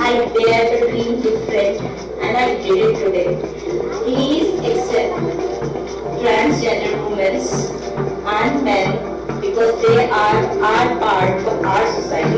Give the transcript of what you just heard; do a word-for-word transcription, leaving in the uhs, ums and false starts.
I dare the dream different and I did it today. Please accept transgender women and men because they are our part of our society.